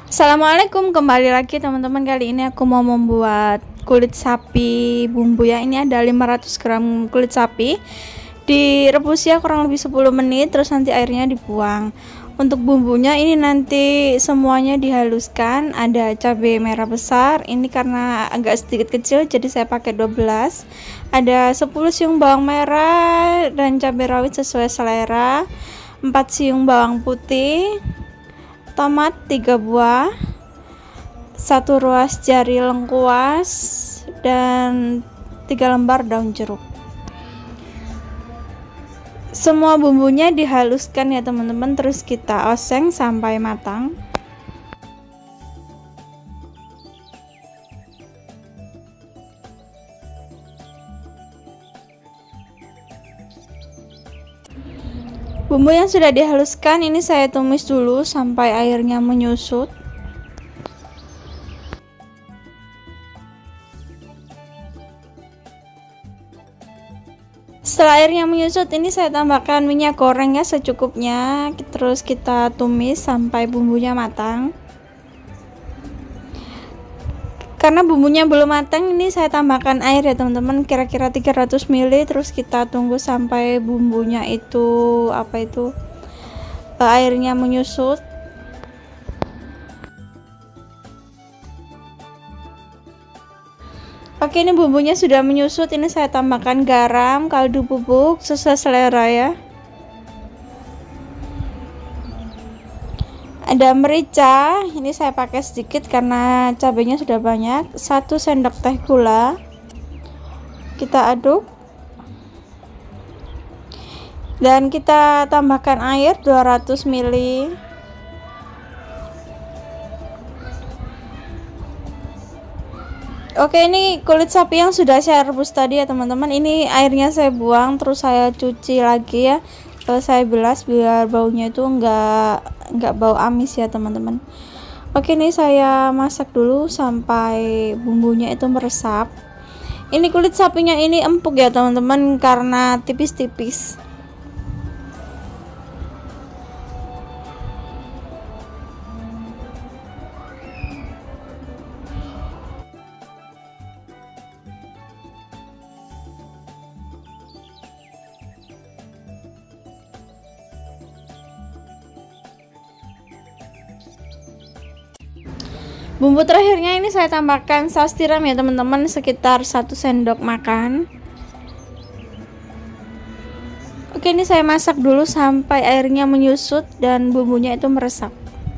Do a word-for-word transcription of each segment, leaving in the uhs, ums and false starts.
Assalamualaikum, kembali lagi teman-teman. Kali ini aku mau membuat kulit sapi bumbu ya. Ini ada lima ratus gram kulit sapi, direbus ya kurang lebih sepuluh menit, terus nanti airnya dibuang. Untuk bumbunya ini nanti semuanya dihaluskan. Ada cabai merah besar, ini karena agak sedikit kecil jadi saya pakai dua belas. Ada sepuluh siung bawang merah dan cabai rawit sesuai selera, empat siung bawang putih, tomat tiga buah, satu ruas jari lengkuas, dan tiga lembar daun jeruk. Semua bumbunya dihaluskan ya teman-teman, terus kita oseng sampai matang. Bumbu yang sudah dihaluskan ini saya tumis dulu sampai airnya menyusut. Setelah airnya menyusut ini saya tambahkan minyak goreng ya secukupnya, terus kita tumis sampai bumbunya matang. Karena bumbunya belum matang, ini saya tambahkan air ya teman-teman, kira-kira tiga ratus mililiter, terus kita tunggu sampai bumbunya itu apa itu airnya menyusut. Oke, ini bumbunya sudah menyusut, ini saya tambahkan garam, kaldu bubuk sesuai selera ya. Ada merica, ini saya pakai sedikit karena cabenya sudah banyak. Satu sendok teh gula, kita aduk dan kita tambahkan air dua ratus mililiter. Oke, ini kulit sapi yang sudah saya rebus tadi ya teman-teman. Ini airnya saya buang, terus saya cuci lagi ya. Saya bilas biar baunya itu enggak enggak bau amis ya teman-teman. Oke, ini saya masak dulu sampai bumbunya itu meresap. Ini kulit sapinya ini empuk ya teman-teman karena tipis-tipis. Bumbu terakhirnya ini saya tambahkan saus tiram ya teman-teman, sekitar satu sendok makan. Oke, ini saya masak dulu sampai airnya menyusut dan bumbunya itu meresap.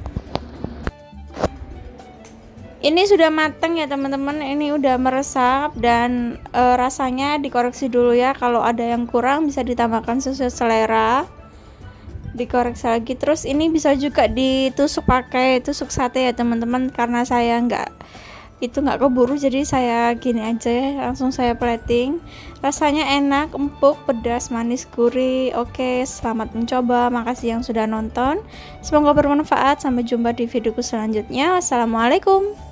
Ini sudah matang ya teman-teman, ini udah meresap dan e, rasanya dikoreksi dulu ya, kalau ada yang kurang bisa ditambahkan sesuai selera, dikoreksi lagi. Terus ini bisa juga ditusuk pakai tusuk sate ya teman-teman, karena saya nggak itu nggak keburu jadi saya gini aja ya, langsung saya plating. Rasanya enak, empuk, pedas, manis, gurih. Oke, selamat mencoba, makasih yang sudah nonton, semoga bermanfaat. Sampai jumpa di videoku selanjutnya. Wassalamualaikum.